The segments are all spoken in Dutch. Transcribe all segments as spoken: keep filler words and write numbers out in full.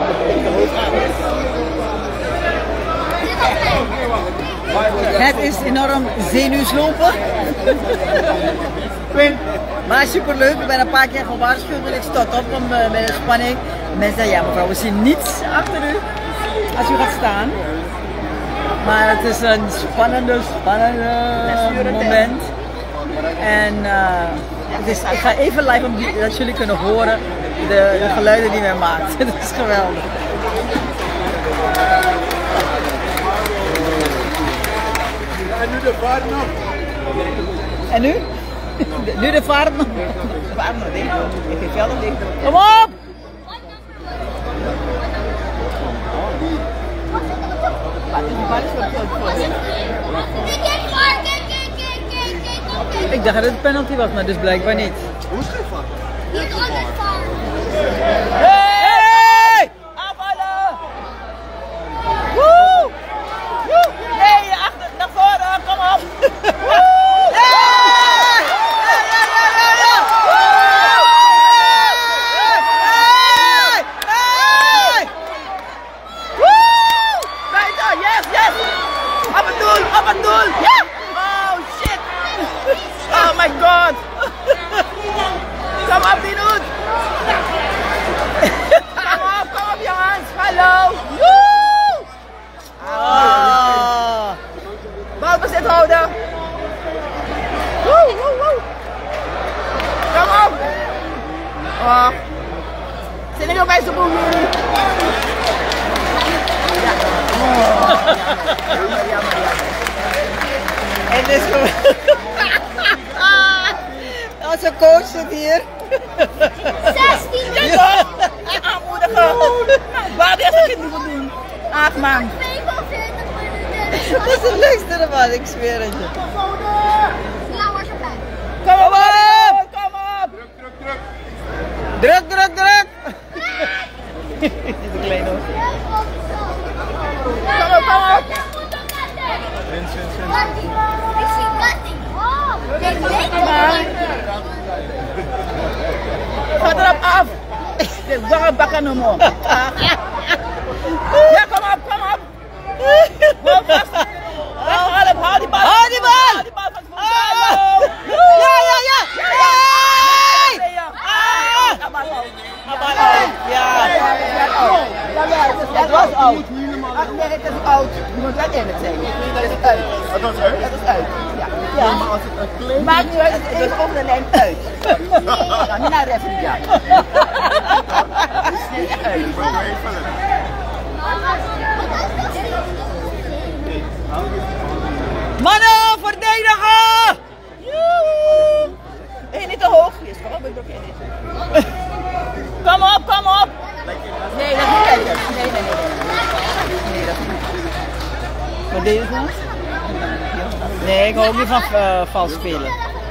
Het is enorm zenuwslopend. Maar superleuk, ik ben een paar keer gewaarschuwd en ik stond op om, uh, met de spanning. Mensen zeggen, ja mevrouw, we zien niets achter u als u gaat staan. Maar het is een spannende, spannende moment. En uh, het is, ik ga even live om die, dat jullie kunnen horen de, de geluiden die men maakt. Het is geweldig. En nu de vaart nog. En nu? Nu de vaart nog. De vaart nog dicht. Ik geef jou nog dicht. Kom op! Ik dacht dat het een penalty was, maar dus blijkbaar niet. Hoe is het van? Hey! Aanvallen! Woe! Woe! Nee, achter, naar voren, kom op! Woe! Hey! Ja, ja, ja, ja, ja! Woe! Hey! Hey! Woe! Buiten, yes, yes! Op het doel, op het doel! Ja! Oh shit! Oh my god! Kom op, die doet! Kom op, kom op jongens! Hallo! Woe! Oh. Balbezit houden! Woe, woe, woe! Kom op! Oh. Zit ik nog bij zo'n boel jullie? Ja. Oh. Jammer, jammer, jammer. En dit is gewoon... Onze coach zit hier. zestien minuten! Ja, aanmoedigen! Waar is het niet voor doen? Acht man. vijfenveertig minuten! Dat is het leukste ervan, ik zweer het je. Lauwers erbij. Kom op, Mario! Kom op! Druk, druk, druk. Druk, druk, druk! Dit is een klein hoor. Kom op, kom op! Wins, wins, wins. Ik zie cutting. Oh, dit leek Ga erop af! Dit is wel een bakken omhoog. Ja, kom op, kom op! Hou vast! Hou die bal! Hou die bal! Hou die bal van voet! Ja, ja, ja! Hey! Ja! Het was oud. Ach nee, het is oud. Je moet dat in het zeggen. Het is uit. Het was uit? Het is uit. Ja. Ja, maar als het een klein... Maakt niet uit, het is even over de lijn uit. Ja, niet naar de referee, ja. Nee, uit. Ik ben er even in. Mannen, verdedigen! Hé, niet te hoog. Yes, kom op, ik blokkeer niet. Kom op, kom op! Nee, dat is niet kijken. Nee, nee, nee. Nee, dat is niet. Wat deed je nou? Nee, ik hou ook niet van uh, vals spelen.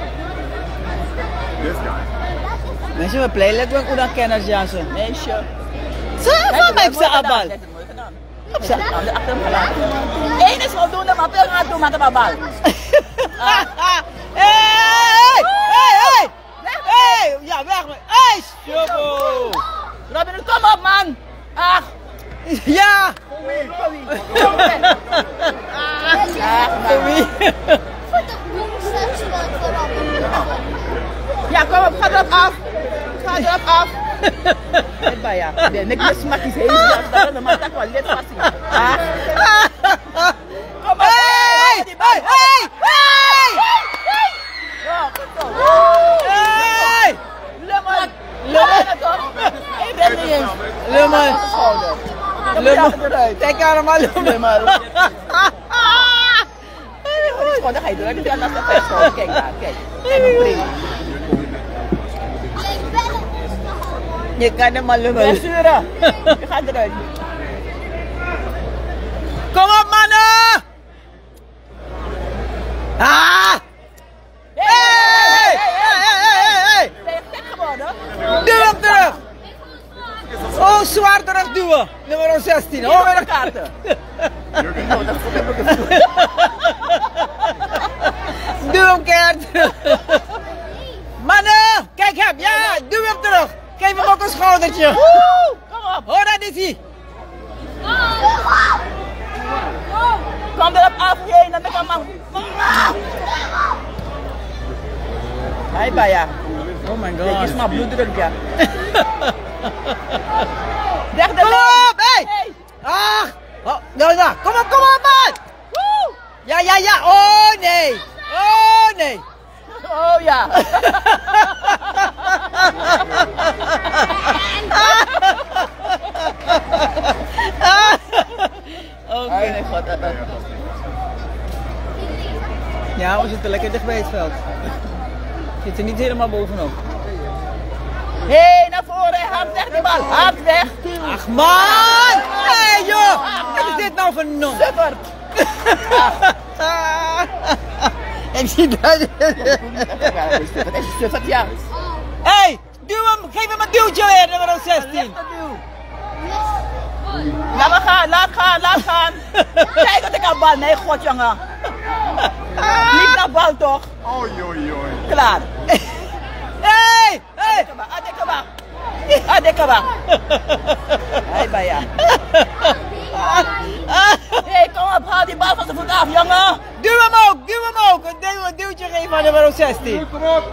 This guy. Mensen, we play, let me dan kennen Jansen. Meisje. Zo, van mij op zijn abal. Op zijn abal. Achter hem gelaten. Eén is voldoende, maar veel gaat doen met de abal. Hey, hey, hey! Hey, ja, weg met. Hey, Shobo! Robin, kom op, man! Ach! Ja! Voor wie? Voor wie? Voor wie? Voor de woensdag voorop. Ja, kom op, ga erop af! Ga erop af! Net bij ja. Nee, niks meer smakjes heen. Dat is een man dat wel lid vast. Ah! Kom op! Hey! Hey! Hey! Hey! Ja, goed zo! Hey! Lummel! Lummel toch? Ik ben niet eens. Lummel! Lummel! Kijk allemaal Lummel! Dan ga je door. Dan ga je door. Kijk daar, kijk. Kijk, een prima. Je kan hem maar lummel. Blessure! Je gaat eruit. Kom op, mannen! Ah! Hey! Hey! Hey! Hey! Ben je gek geworden? Duw hem terug! Oh, zwaar terug duwen! Nummer zestien. Oh, weer de kaarten. Duw hem keihard terug. Mannen! Kijk hem! Ja! Duw hem terug! Geef hem ook een schoudertje! Woe! Kom op. Hoor dat is hij. Kom erop af, heen, dan ben ik man. Hai Baya. Oh my Dit is god. maar bloeddruk, ja. Weg de Kom lijn. op, hé. Hey. Ach. Oh, ja, ja. Kom op, kom op, man. Woe. Ja, ja, ja. Oh nee. Oh nee. Oh ja. Oké. Oh nee, god. uh, uh. Ja, we zitten lekker dicht bij het veld. Zit er niet helemaal bovenop. Hé, hey, naar voren, hard weg die bal. Hard weg. Ach man! Nee joh! Wat is dit nou voor non? Super. Ik zie dat. Dat is super, ja. Hé, hey, duw hem, geef hem een duwtje weer, nummer zestien. Laat maar gaan, laat gaan, laat gaan. Kijk wat ik aan bal. Nee, god jongen. Niet naar bal toch? Oei, oei, oei. Klaar. Hé, hé. Adekaba. Adekaba. Hé, Baya. Hé, kom op, haal die bal van de voet af, jongen. Duw hem ook, duw hem ook. Een duw- een duwtje geven aan nummer zestien. Kom op.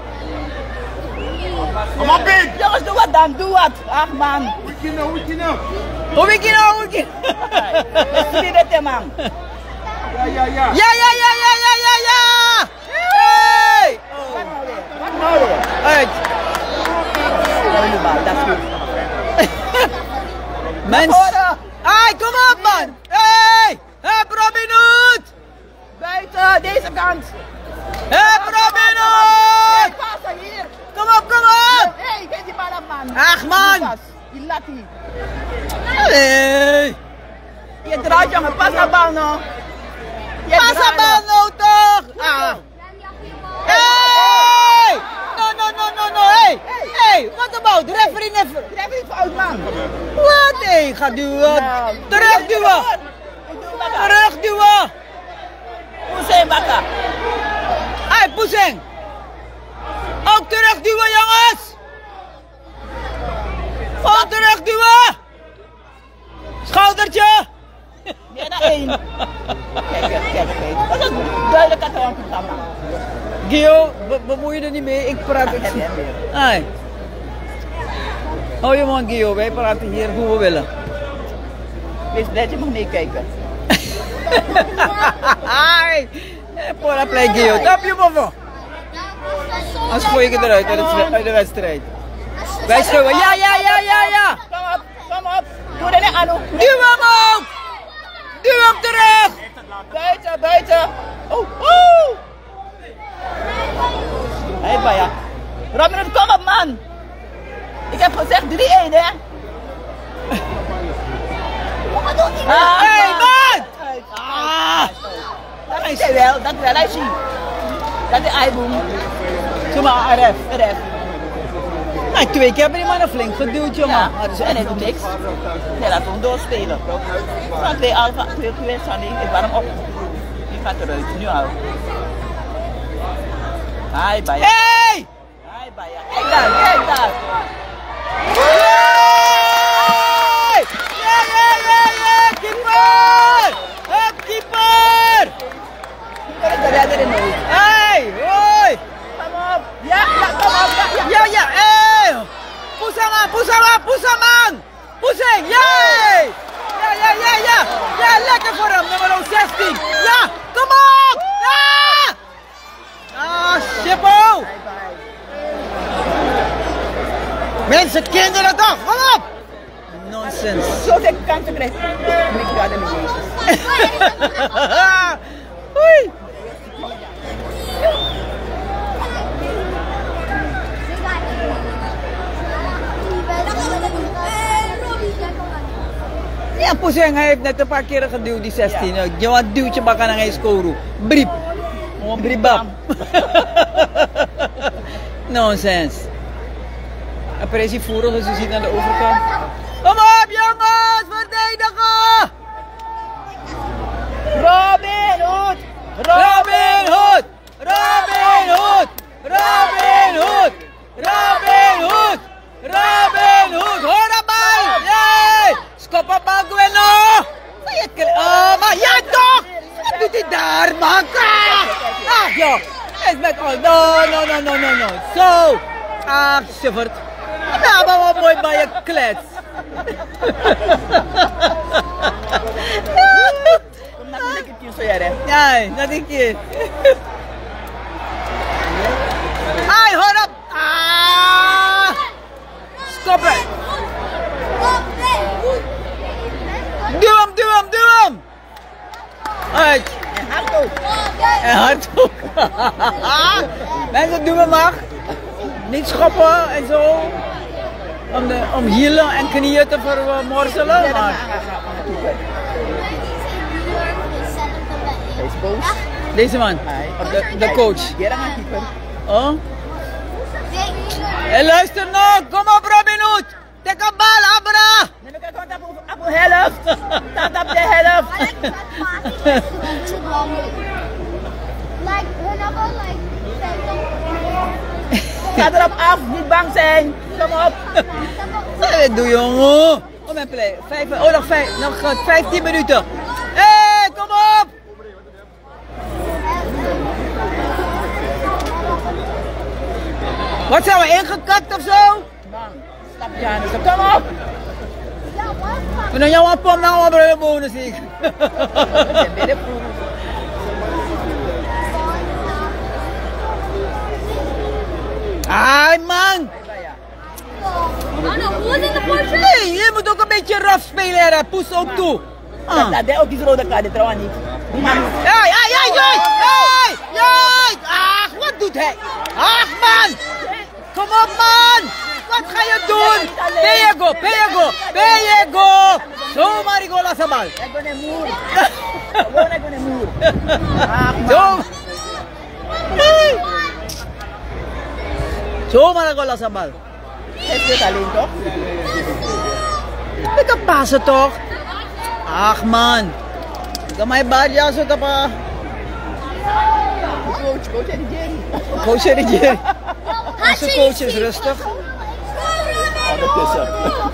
Kom op, Pink. Jongens, doe wat dan, doe wat. Ach man. Wiki nou, wiki nou. Hoe ik nou, hoe ik Stuur dit man. Ja, ja, ja. Ja, ja, ja, ja, ja, ja, ja. Hey. Wat nou weer? Wat nou weer? Uit. Ja, die bal, dat is goed. Mens. Voren. Hey, kom op man. Hey, heb Robin Hood. Buiten, deze kant. Heb Robin Hey, Hood. passen hier. Kom op, kom op. Hé, hey, geef die bal af, man. Ach, man. Die lattie. Hey. Je draait, jongen, pas de bal nou. Je Pas draait een bal nou toch. Ah. Hey. No, no, no, no, no. Hey. Hey, what about? Referee never. Tref niet fout, man. Wat? Hey, ga duwen. Nou, Terugduwen. Ik doe wat aan. Terugduwen. Hoe zijn bakken? Hey, Poesing. Ook terugduwen, jongens. Ook terugduwen. Schoudertje. Meer naar één. Kijk, kijk, kijk. Dat is een duidelijk programma. Gio, be bemoei je er niet mee. Ik praat het. Heb je hem weer. Hey. Hou je man, Gio. Wij praten hier hoe we willen. Wees blij dat je mag meekijken. Hey. Pora play, Gio. Tap je boven. Anders gooi ik het eruit uit de- uit de wedstrijd. Wij schreeuwen. Ja, ja, ja, ja, ja. Kom op, kom op. Doe er niet aan. hoor. Duw hem ook. Duw hem terug. Buiten, buiten. Oh, oh. Hé, hey, Baya. Robin, kom op, man. Ik heb gezegd drie één, hè. Wat doet hij? Ah, Hey, man. Ah. Dat is hij wel, dat wel, hij ziet. Dat is Aiboom. Doe maar, ref. Ref. Nee, twee keer hebben die mannen flink geduwd, jongen. Ja, Maar dat is en echt hij doet niks. Nee, laat hem doorspelen. Van twee alfa, twee twee Sandy, ik warm op. Die gaat eruit, nu al. Hi, Baya. Hey! Hi, Baya. Kijk daar, kijk daar. Hey! Ja, ja, ja, ja, keeper! Hup, keeper! Dat is de redder in nooit. Hey, hoi! Kom op. Ja, ja, kom op. Ja, ja. Ja, ja, hey! Poesang aan, poesang aan, poesang aan! Poesang, yay! Ja, ja, ja, ja! Ja, lekker voor hem, nummer zestien! Ja, kom op! Ja! Ah, Shippo! Mensen, kinderen toch, kom op! Nonsens. Zoveel kansen krijgt. Moet ik daar in Jezus. Oei! Ja, Poeseng, hij heeft net een paar keren geduwd, die zestien. Ja. Je wat duwtje bakken en hij scoren. Briep. Briebab. Nonsens. Appressie voeren, dus je ziet naar de overkant. Kom op, jongens, verdedigen! Robin Hood. Robin Hood! Robin Hood! Robin Hood! Robin Hood! Robin Hood! Hoor de bal! Ja! joh. Is met al. No, no, no, no, no, no. Zo. Ach, suffert. Nou, maar wat mooi bij je klets. Kom naar de keer zo jij. Ja, dat ik je. Ai, hold up. Ah. Stop het. Duw hem, duw hem, duw hem. Uit. En hard ook. En hard ook. Mensen, doen we maar. Niet schoppen en zo. Om, de, om hielen en knieën te vermorzelen. Ja, Maar... Hij is boos. Deze man, de, de coach. Jij gaat keeper. Oh? Hey, luister nog. Kom op, Robin Hood. Take a bal, Abra. Nee, ik kan op op de helft. Dat op de helft. Like, whenever, like, Ga erop af, niet bang zijn. Kom op. Wat doe je, jongen? Kom en play. Vijf, oh, nog, vijf, nog uh, vijftien minuten. Hé, hey, kom op! Wat zijn we ingekakt of zo? Man, stap je aan. Dus kom op. We doen jou een pom nou een bonus ik. Ai man! Nee, je moet ook een beetje rough spelen, hè. Poes ook toe. Ah. Dat is ook die rode kaart, trouwens niet. Die man. Ja, ja, ja, ja, ja, ja. Ach, wat doet hij? Ach man! Kom op man! Wat ga je doen? Pego, pego, pego! Zo Marigola Sabal. Ik ben een moer. Gewoon, ik ben een moer. Ach man. Zo Marigola Sabal. Heeft dit alleen toch? Ik kan passen toch? Ach man. Gamay badja zo tapa. Coach, coach en Jerry. Coach en Jerry. Onze coach is rustig. Ondertussen.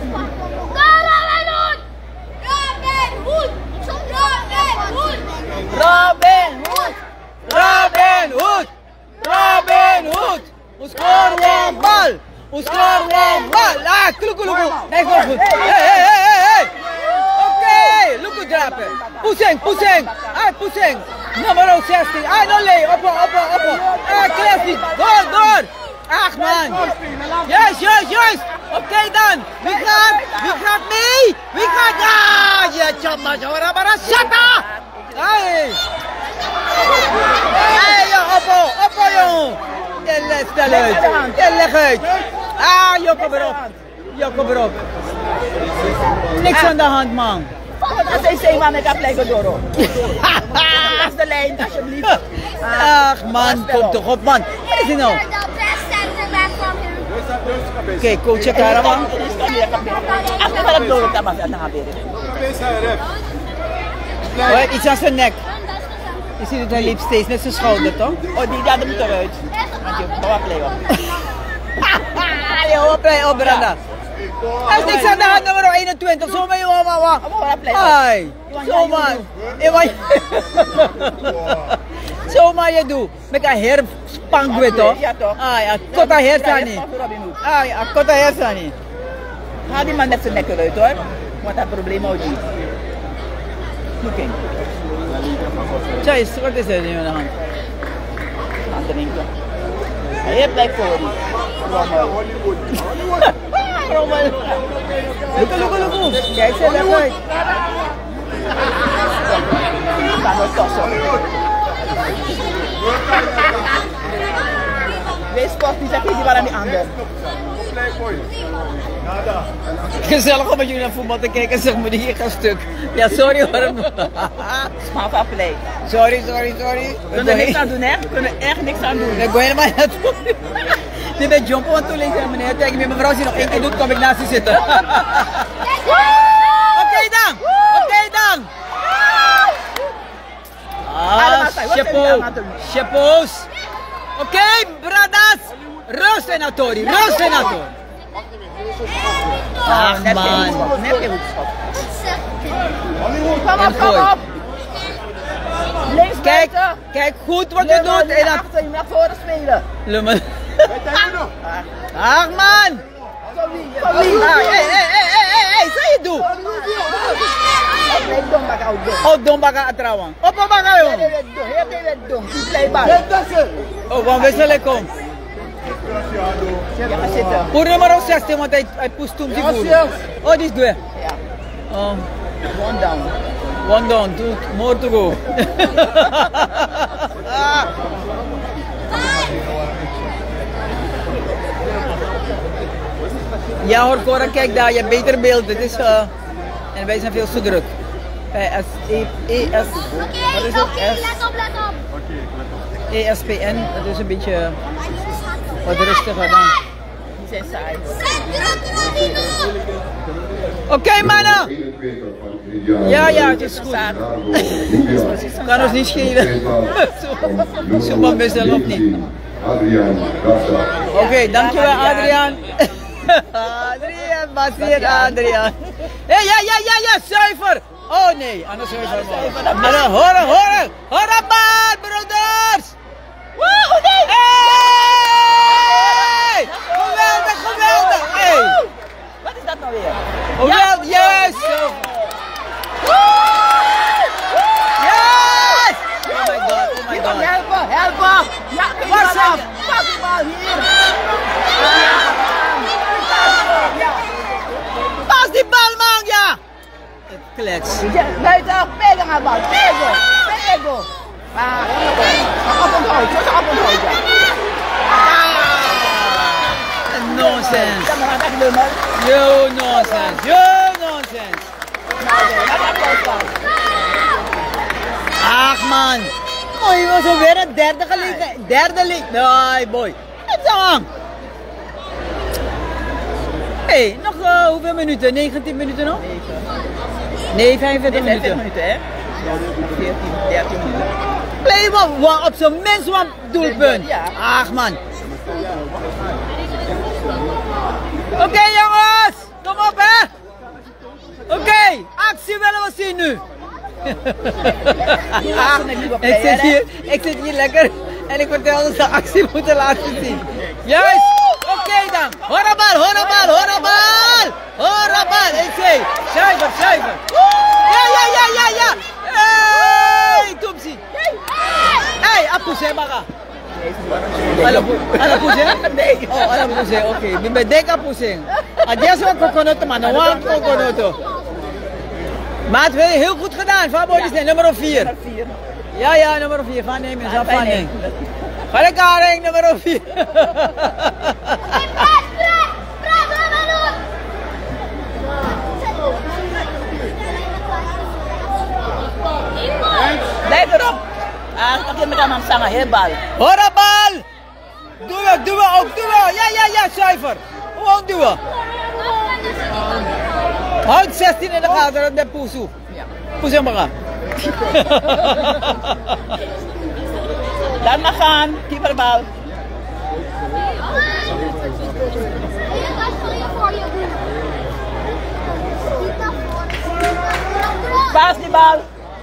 Robin Hood! Robin Hood! Robin Hood! Ons scoren bal! Ons scoren bal! Ah, kloek, kloek, kloek! Nee, goed, goed! Hey, hey, hey, hey! Oké, look at that! Pusing, pusing! Ah, pusing! Nummer zestien! Ah, no lay! Oppo, oppo, oppo! Ah, classic! Door, door! Ach man! Juist, juist, juist! Oké dan! Wie gaat? Wie gaat mee? Wie gaat? Ah, je chamba, jora, bara, shata! Hey! Hey, joh, oppo, oppo, joh! Je legt stel uit! Je legt uit! Ah, Joko erop! Joko erop! Niks aan de hand, man! Dat is een man, ik heb lekker door. Dat is de lijn, alsjeblieft. Ach man, kom toch op, man! Wat is er nou? Oké, okay, coach Karaman. Achter van het door op dat was aan de Hoi, iets aan zijn nek. Je ziet het, hij liep steeds met zijn schouder, toch? Oh, die gaat er moet eruit. Want je gaat play op. Je hoort play op, Branda. Er is niks aan de hand, nummer eenentwintig. Zo maar, joh, mama. Hai, zo maar. Zo maar je doet. Met een hair spangwe, toch? Ja, toch? Ah, ja, kota hair staan niet. Ah, ja, kota hair staan niet. Ga die man net zijn nek eruit, hoor. Want dat probleem houdt niet. Looking. Chase, wat is er nu aan de hand? Aan de winkel. Hij blijft voor die. Rommel. Rommel. Look, look, look, look. Kijk, ze legt uit. Kan we tossen. Wees kort, die zeg je die waren aan die ander. Gezellig om met jullie naar voetbal te kijken, zeg maar, die hier gaat stuk. Ja, sorry hoor. Smaak van play. Sorry, sorry, sorry. We kunnen niks aan doen, hè? We kunnen echt niks aan doen. Ik ga helemaal niet naartoe. Dit is jumpen, want toen links meneer, tegen me, mevrouw, als je nog één keer doet, kom ik naast je zitten. Oké okay, dan, oké okay, dan. Ah, chapeau, chapeaus. Oké, okay, bradas. Rust en Atori, rust en Atori. Ach man. Net geen hoekschop. Kom op, kom op. Links Kijk, kijk goed wat je doet. En dat... Je moet naar voren spelen. Lummel. Metano. Ach man! Ah, hey, hey, hey, hey, hey, hey, saya do. Oh, dong baka atrawang. Opo baka yun. Oh, wan wissel ik om. Puro naman raw zestien, want hij, hij poest hem siguro. Oh, die is dwe. Oh. One down. One down, two more to go. Ja hoor Cora, kijk daar, je hebt beter beeld. Dit is, uh, en wij zijn veel te druk. Bij S E S. Wat is het? Oké, let op, let op. E S P N, dat is een beetje wat rustiger dan. Die zijn saai. Oké okay, mannen! Ja, ja, het is goed. Kan ons niet schelen. Zo van mezelf of niet. Oké, okay, dankjewel Adriaan. Adriaan, Basier, Adriaan. Hé, ja, ja, ja, ja, zuiver! Oh nee, anders zuiver. Maar horen, horen! Horen maar, broeders! Wow, nee! Hey! Geweldig, geweldig! Hey! Wat is dat nou weer? Geweldig, yes! Yes! Oh my god, oh my god. Helpen, helpen! Ja, waar zijn? Pas die bal hier! Pas die bal man, ja! Klets. Buiten, pega haar bal, pego, pego! Ah, op onthoud, op onthoud, ja. Nonsense. Ja, maar wat echt lummer. Yo, nonsense. Yo, nonsense. Ach man. Oh, je was alweer de derde gelegenheid. Derde leek. Nee, boy. Het is aan. Hé, hey, nog uh, hoeveel minuten? negentien minuten nog? Nee, vijfenveertig minuten. minuten, hè? veertien, dertien minuten. Play wat op zijn minst wat doelpunt. Ja. Ach man. Oké okay, jongens, kom op hè. Oké, okay, actie willen we zien nu. Ah, ik, zit hier, ik zit hier lekker en ik vertel dat ze actie moeten laten zien. Juist, oké okay dan. Horabal, horabal, horabal. Horabal, ik zeg, zuiver, zuiver. Ja, ja, ja, ja, ja. Hey, Toepsie. Hey, apus hè, baga. Alam alam po siya? Oh, alam po siya. Okay. Bibedeka po siya. Adios wa coconut man. Wa coconut. Maat, heel goed gedaan. Fabo is nummer vier. Ja, ja, nummer vier. Van neem je zelf van neem. Ga ik aan nummer vier. Blijf erop. Ah, pak je met hem samen, heel bal. Horabal! Doe het, doe het ook, doe het! Ja, ja, ja, zuiver! Gewoon doe het! Houd zestien in de gaten, dat is Poesu. Poesu maar. Laat maar gaan, keeperbal. Paas die bal.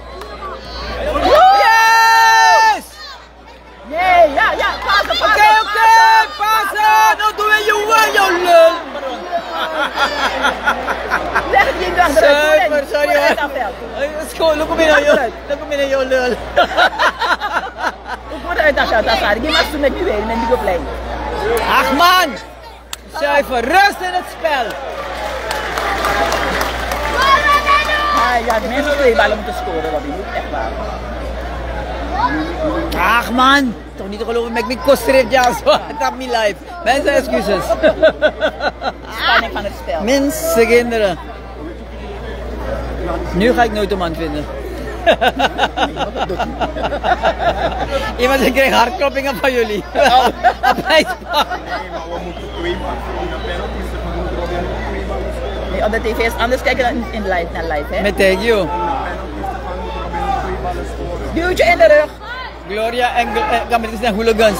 Yes! Nee, ja, ja, passen, passen. Oké, oké, passen! Nou doe je jongen, jou lul! Leg het niet weg, Zuiver, sorry hoor. Het is gewoon, look op in naar jou, look op in naar jou lul. Hoe moet het uit dat gaan? Die mag zo met je weer, met die play. Ach man! Zuiver, rust in het spel! Ah, ja, de mensen twee ballen moeten scoren, Robby. Echt waar. Ach man! Toch niet te geloven, met mijn kostrit ja zo. Het had me live. Mensen, excuses. Spanning van het spel. Mensen, kinderen. Nu ga ik nooit een man vinden. Iemand die kreeg hartkloppingen van jullie. Oh. Op ijsbaan. Nee, maar we moeten twee penalties. We moeten Robby twee ballen. Nee, op de tv is anders kijken dan in live, naar live, hè? Met thank you. Duwtje in de rug. Gloria en Gamitis zijn hooligans.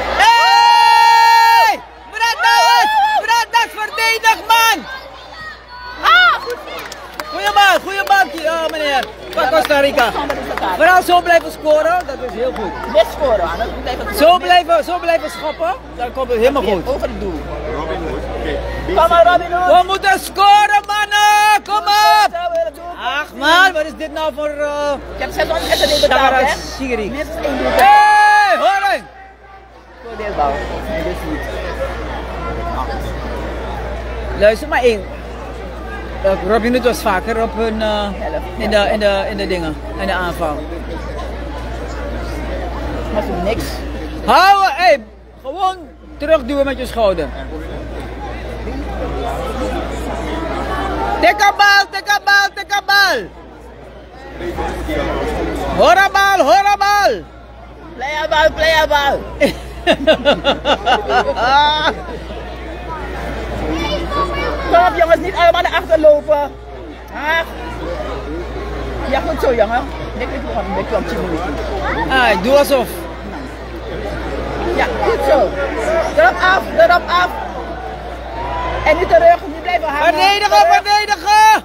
Hey! Bradas! Bradas, verdedig man! Ah! Goeie bal, goeie bal, oh, meneer. Van Costa Rica. gaat. Vooral zo blijven scoren, dat is heel goed. Net scoren, anders blijven Zo blijven, zo blijven schoppen, dan komt het helemaal goed. Over het doel. Robin Hood, oké. Kom maar Robin Hood. We moeten scoren, mannen! Kom op! Zo willen doen. Ach man, wat is dit nou voor... Uh... Ik heb zeshonderd S D betaald, hè? Sigrid. Minstens één doel. Hé, hey, hoor eens! Voordeelbouw. Nee, dit is niet. Luister maar één. Uh, Robin Hood was vaker op hun, uh, in, de, in, de, in de dingen, in de aanval. Maar ze doen niks. Houden, hé! Hey, gewoon terugduwen met je schouder. Tik een bal, tik een bal, tik een bal! Hoor een bal, hoor een bal! Play a bal, play a bal. Kom op jongens, niet allemaal naar achter lopen. Ah. Ja goed zo jongen. Ik weet nog een beetje op tien minuten. Ah, doe alsof. Ja, goed zo. Erop af, erop af. En nu terug, niet blijven hangen. Verdedigen, Terug. verdedigen!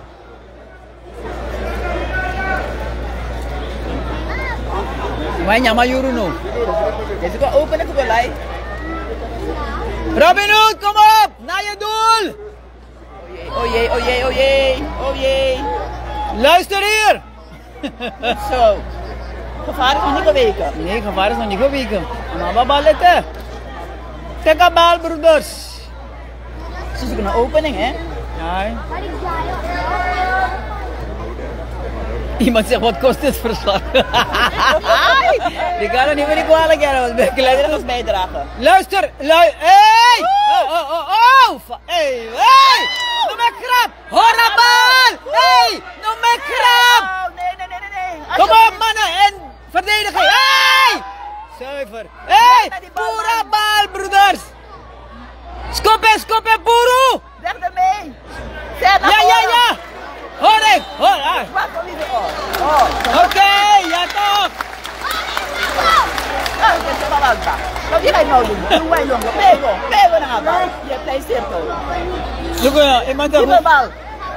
Mainnya Mayuru no. Dit is wel open en wel lei. Robin Hood, kom op! Naar je doel! Oh jee, oh jee, oh jee, oh jee. Luister hier! Zo. Gevaar is nog niet geweken. Nee, gevaar is nog niet geweken. Maar wat bal letten? Tik een bal, broeders! Ze zoeken een opening, hè? Ja. Iemand zegt, wat kost dit verslag? Die kan er niet meer kwalijk hebben, want ik Leider ons bijdragen. Luister, luister, hey! Oh, oh, oh, oh! Hey, hey! Noem me krap! Hoor een bal! Hey! Noem me krap! Oh, nee, nee, nee, nee, nee. Kom op mannen en verdedigen! Hey! Zuiver! Hey! Pura bal, broeders! Skoppen, skoppen, puru! Weg ermee. Zet naar Ja, ja, voren. ja! Hoor ik! Hoor! Ah. Wat voor liefde? Oh, oh. Oké, ja toch! Ah, dit is wel wat. Wat ga je nou doen? Doe wij jongen. Pego, pego naar bal. Je hebt een cirkel. Look, iemand Geef dat een bal.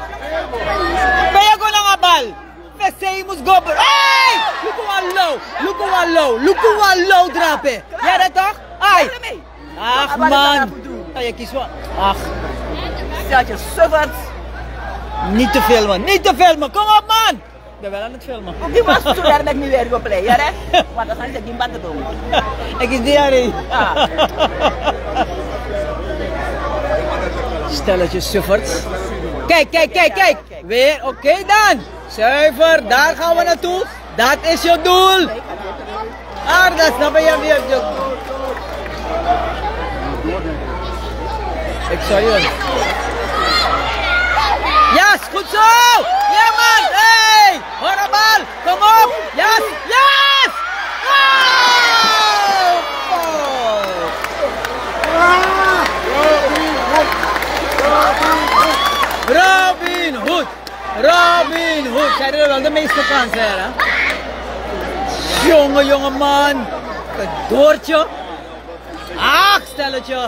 Pego na bal! Feseimus go! Hey! Look how low! Look how low! Look how low drapen! Ja, dat toch? Ai! Weg ermee. Ach Wat is er nou man! voor doen? Ah, je kiest wat? Ach, Stel je suffert. niet te filmen, niet te filmen! Kom op man! Ik ben wel aan het filmen. Ook die was toen daar ben ik nu weer op play, ja hè? Want dan zijn ze geen banden doen. Ik is diarree. Ja. Stelletje sufferts. Kijk, kijk, kijk, kijk! Weer, oké okay dan! Zuiver, daar gaan we naartoe. Dat is je doel! Ah, dat snap je weer. Ik zou je. Yes, goed zo! Ja man! Hey! Hoor een bal! Kom op! Yes! Yes! Oh! Robin Hood! Robin Hood! Zij hadden wel de meeste kansen, hè? Jonge, jonge man! Een doortje! Ach, stelletje!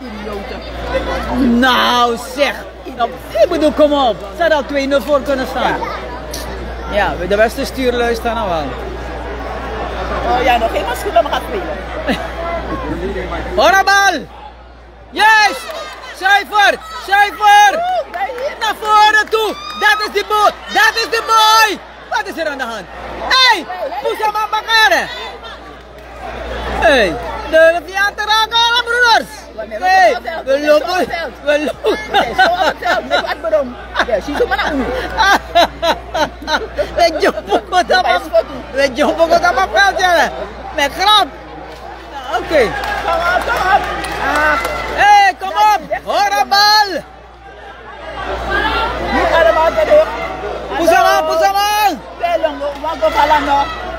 Nou zeg! Nou, ik bedoel, kom op! Ze hadden al twee nul voor kunnen staan. Ja, de beste stuurlui staan al wel. Oh ja, nog geen mascotte maar gaat spelen. Hoor een bal! Yes! Zuiver! Zuiver! Naar voren toe! Dat is die boy! Dat is de boy! Wat is er aan de hand? Hé! Hey, Poesama Bakare! Hé! Hey, de theater raken, broeders! Hé! Hey, we lopen! We lopen! Oké, zo op het veld, met wat berom. Ja, zie je maar naar u. We jumpen kota Dapat pa! spot. We jumpen kota pa veld, ja! Met grap! Oké! Kom op, kom op. Ah, Hé, hey, kom op! Hoor een bal! niet allemaal terug. Poesama, Poesama! Pelong, wag ko pala no.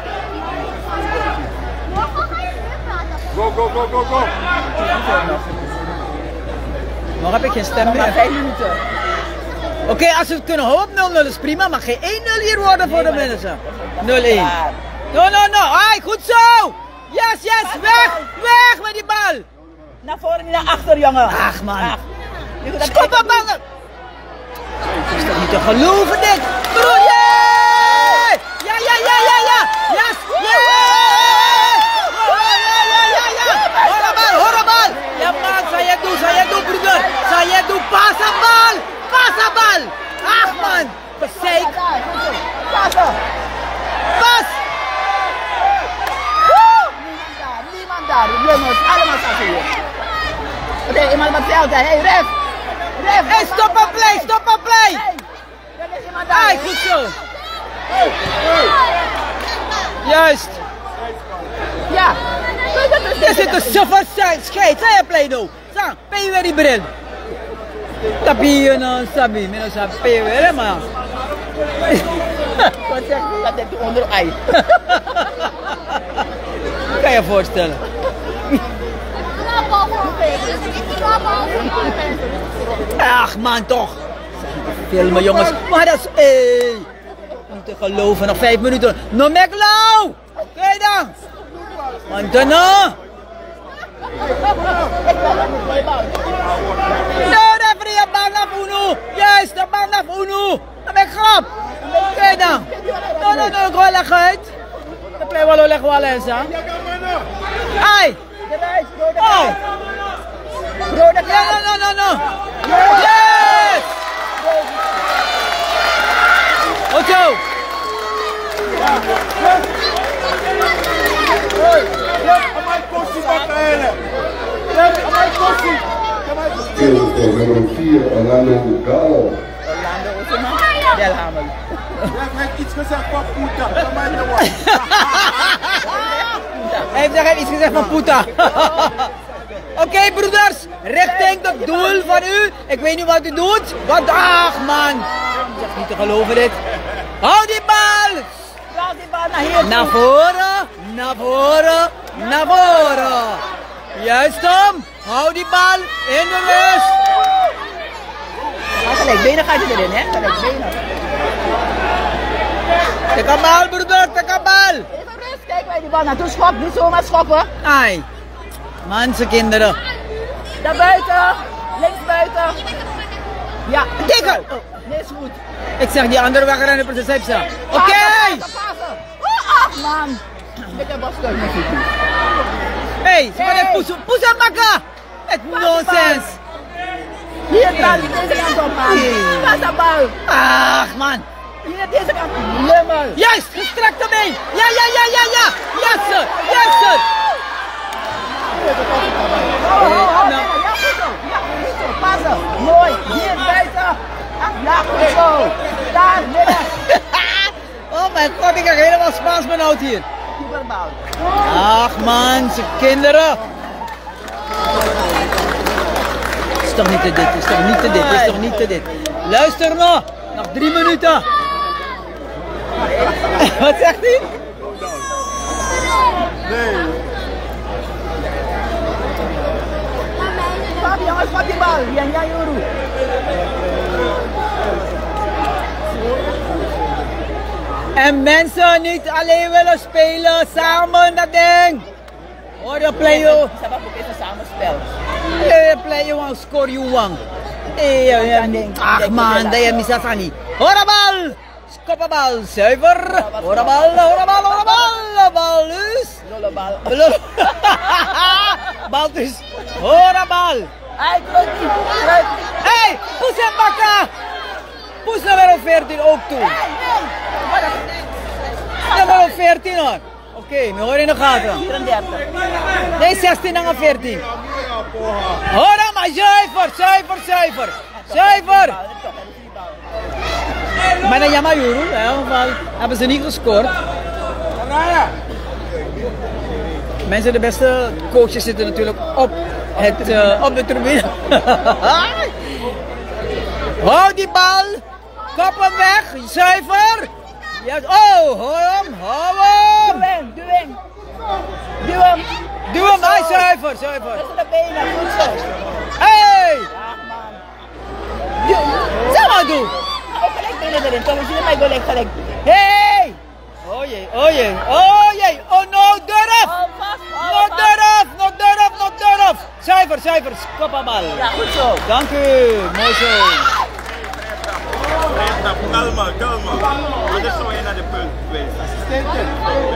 Go, go, go, go, go! Nog heb ik geen stem Nog maar meer. vijf minuten. Oké, okay, als we het kunnen houden op nul nul is prima, maar geen één nul hier worden voor de mensen. nul één. No, no, no. Ai, goed zo! Yes, yes, weg! Weg met die bal! Naar voren, niet naar achter, jongen. Ach, man. Ach. Je moet dat Skoppen, ballen! Is dat niet te geloven, dit? Broer, yeah! Ja, ja, ja, ja, ja! Kijk! Passen! Pas! Niemand daar, niemand daar. Jongens, allemaal passen hier. Oké, okay, iemand wat veld. Hey, ref! Ref! Hey, stop en play, stop en play! Hey, er is iemand daar. Hey, goed zo! Juist! Ja! Je zit een suffer scheids, hè, play nou! Zo, ben je weer die bril? Tapi je nou, sabi, men nou sabi weer, maar. Wat zeg je? Dat heb je onder ei. Kan je je voorstellen? Ach man, toch! Filmen jongens, maar dat is. Hey. Niet te geloven, nog vijf minuten. No McLeod! Kijk dan! Want dan nou! No, referee, de bal naar Uno! Juist, de bal naar Uno! Dat ben ik grap! Kijk dan! No, no, no, gooi leg uit! De play wel leg wel eens aan! Ai! Oh! Rode No, kaart! no, no, no, no! Yes! Otto! Speelster nummer vier, Orlando Galo. Orlando Osimhen, Del Hamel. Hij heeft iets gezegd van Puta. Hij heeft nog iets gezegd van Puta. Oké okay, broeders, richting het doel van u. Ik weet niet wat u doet. Wat ach man. Ik zeg niet te geloven dit. Hou die bal. Draag die bal naar hier. Naar voren, naar voren, naar voren. Juist om. Hou die bal in de rust. Maar gelijk benen gaat je erin, hè? Gelijk benen. De kabal broeder, de kabal. Even rust, kijk waar je die bal naartoe schopt. Niet zomaar schoppen. Ai. Manse kinderen. Daar buiten. Links buiten. Ja. Dikker. Oh, nee, is goed. Ik zeg die andere wegrennen voor de Sepsa. Oké. Okay. Ach man. Ik heb was leuk met je. Hey, ze gaan Hey. poezen. Poezen maken. Het nonsens. Hier, draai die deze kant op, man. Pas de bal. Ach man. Hier, deze kant. Lummel. Juist, gestrekte been. Ja, ja, ja, ja, ja. Yes, sir. Yes, sir. Oh, oh, oh, ja, goed zo. Ja, goed zo. Passen. Mooi. Hier, buiten. Ja, goed zo. Daar, midden. Oh mijn god, ik krijg helemaal Spaans benauwd hier. Superbal. Ach man, ze kinderen. Is toch niet te dit, is toch niet te dit, is toch niet te dit. Luister nog, nog drie minuten. Wat zegt hij? Nee. Pak jongens, pak die bal. Yan, yan, Juru. En mensen niet alleen willen spelen, samen dat ding. Hoor je play you. Ze hebben ook even samenspel. Je play you one, score you one. Ach man, dat je misa Sani. Hoor de bal. Skoppenbal, zuiver. Hoor de bal, hoor de bal, hoor de bal. Bal dus. Lollebal. Bal dus. Hoor de bal. Hey, Kroti. Kroti. Hey, poes en bakka. Poes naar nummer veertien ook toe. Hey, nee. Nummer veertien hoor. Oké, okay, we horen in de gaten. vierendertig. Nee, zestien naar veertien. Hoor dan maar, zuiver, zuiver, zuiver. Zuiver. Maar dan jammer Juru, in elk geval hebben ze niet gescoord. Mensen, de beste coaches zitten natuurlijk op, het, uh, op de tribune. Hou die bal, kop hem weg, zuiver. Yes. Oh, hou hem, hou hem. Duw hem, duw hem. Duw hem. Duw hem, hij zuiver, zuiver. Tussen de benen, goed zo. Hey! Ach man. Zeg maar doe. Ook gelijk benen erin, toch? We zien mij gelijk gelijk. Hey! Oh jee, oh jee, oh jee. Oh no, durf! Oh, vast. No durf, no durf, no durf. Zuiver, zuiver, koppenbal. Ja, goed zo. Dank u, mooi zo. Calma, calma. Anders zou je naar de punt geweest. Assistenten.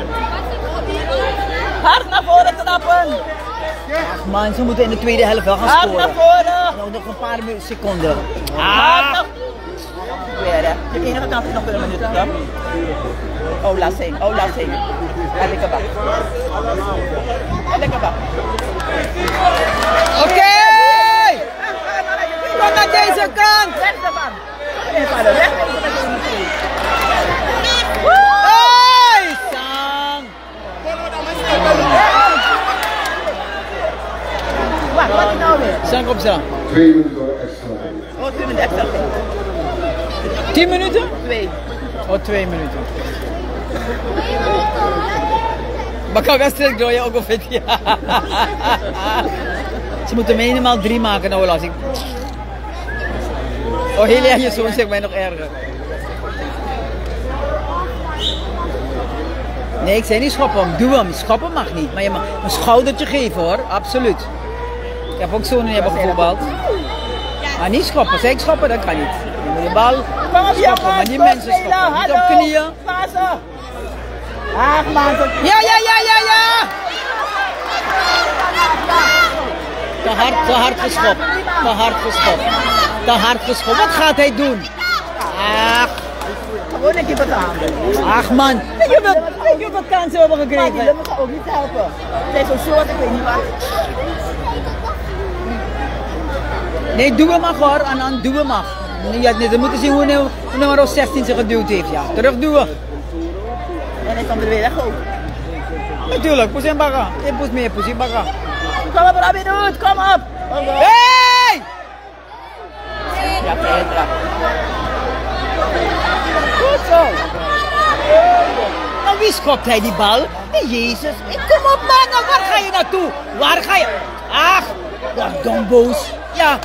Hard naar voren trappen. Ach man, ze moeten in de tweede helft wel gaan Hard naar scoren. voren. Nog nog een paar seconden. Hard Ah, naar Weer hè. De enige kans is nog voor een minuut, toch? Oh, laat zien. Oh, laat zien. En lekker bak. En lekker bak. Oké! Okay. Kom naar deze kant! Rechts ervan. Nee, vader, rechts. Hey, Sang! Wacht, wat is nou weer? Sang op Sang. Twee minuten extra. Oh, twee minuten extra. Tien minuten? Twee. Oh, twee minuten. Maar kan wedstrijd door je ook op het ja. Ze moeten minimaal drie maken, nou las ik. Oh, heel erg je zoon zegt mij nog erger. Nee, ik zei niet schoppen hem. Doe hem. Schoppen mag niet. Maar je mag een schoudertje geven hoor. Absoluut. Ik heb ook zonen die hebben gevoetbald. Maar niet schoppen. Zeg ik schoppen, dat kan niet. Je moet de bal Kom op, schoppen, maar niet mensen schoppen. Niet op knieën. Pasen. Ach man. Ja, ja, ja, ja, ja! Te hard, te hard geschopt. Te hard geschopt. Te hard geschopt. Wat gaat hij doen? Ach. Gewoon een keer wat aan. Ach man. Weet je wat, weet je wat kansen hebben Maar die gekregen? lummen gaan ook niet helpen. Zij is zo short, ik weet niet wat. Nee, doe hem maar hoor. En dan doe hem maar. Ja, nee, dan moeten zien hoe nu- hoe nummer zestien zich geduwd heeft. Ja, terugduwen. En hij komt er weer weg ook. Natuurlijk, poes in bakken. Ik poes meer, poes in bakken. Kom op, Robin Hood, kom op. Hey! Ja, vrije trap. Goed zo. Nou, wie schopt hij die bal? Hey, Jezus. Hey, kom op man, nou, waar ga je naartoe? Waar ga je? Ach, wat domboos. Ja.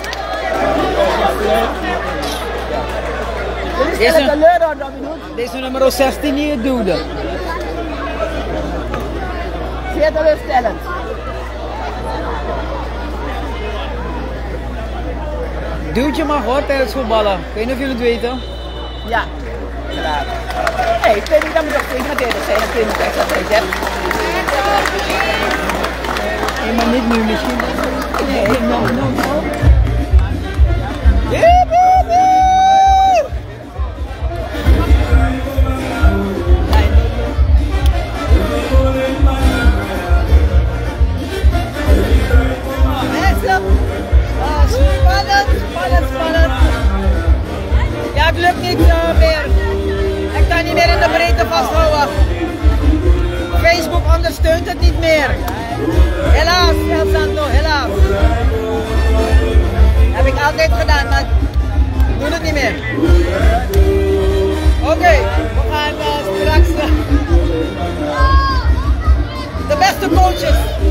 Dit is een teleur door Robin Hood. Deze nummer zestien die het duwde. Zeer teleurstellend. Duwtje mag hoor tijdens voetballen. Ik weet niet of jullie het weten. Ja, inderdaad. Nee, twee minuten moet ook tweeënveertig zijn en twee minuten extra tijd, hè? Nee, maar niet nu misschien. Nee, no, no, no. Hiep, hiep, hiep. Mensen, ah, spannend, spannend, spannend. Ja, het lukt niet uh, meer. Ik kan niet meer in de breedte vasthouden. Facebook ondersteunt het niet meer. Helaas, El Santo, helaas. Heb ik altijd gedaan, maar ik doe het niet meer. Oké, okay, we gaan uh, straks uh, de beste coaches.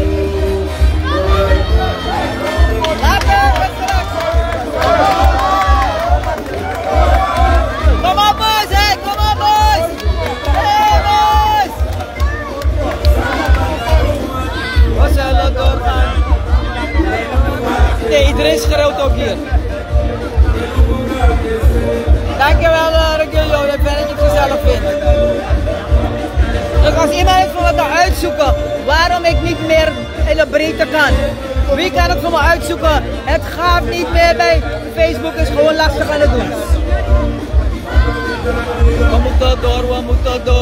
Later, tot straks. Kom op boys, hey, kom op boys. Hey boys. We zullen doorgaan. Nee, iedereen schreeuwt ook hier. Dankjewel uh, Regulo, ik ben dat je het gezellig vindt. Dus als iemand het voor me kan uitzoeken waarom ik niet meer in de breedte kan. Wie kan het voor me uitzoeken? Het gaat niet meer bij Facebook, is gewoon lastig aan het doen. We moeten door, we moeten door.